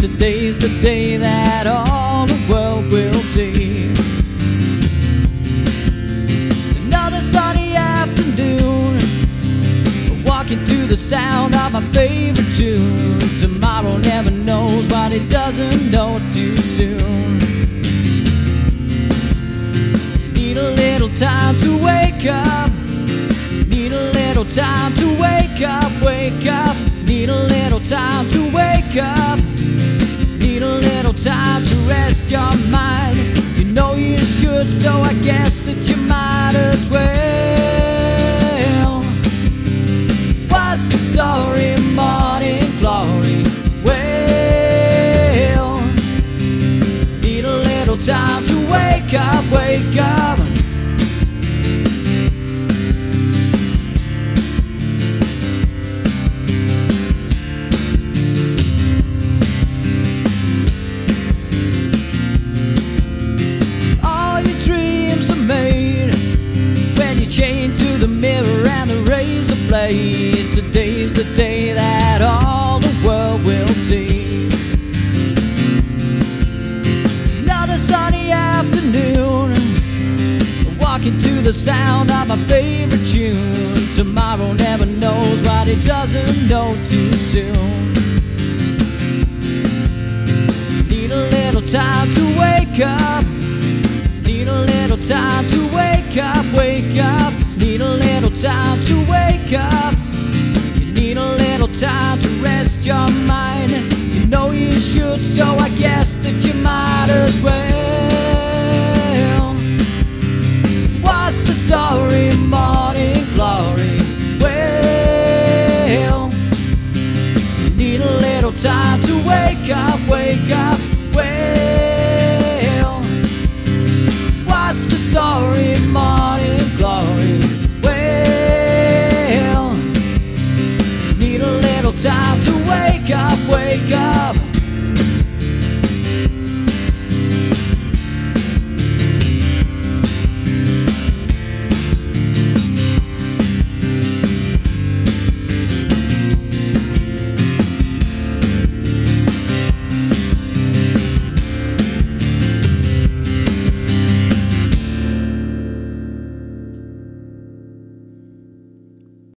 Today's the day that all the world will see. Another sunny afternoon, walking to the sound of my favorite tune. Tomorrow never knows what it doesn't know too soon. Need a little time to wake up. Need a little time to wake up, wake up. Need a little time to wake up. Need a little time to rest your mind. You know you should, so I guess that you might as well. What's the story, morning glory? Well, need a little time to wake up, wake up. Today's the day that all the world will see. Another sunny afternoon, walking to the sound of my favorite tune. Tomorrow never knows what it doesn't know too soon. Need a little time to wake up. Need a little time to wake up, wake up. Need a little time to wake up. You need a little time to rest your mind. You know you should, so I guess that you might as well.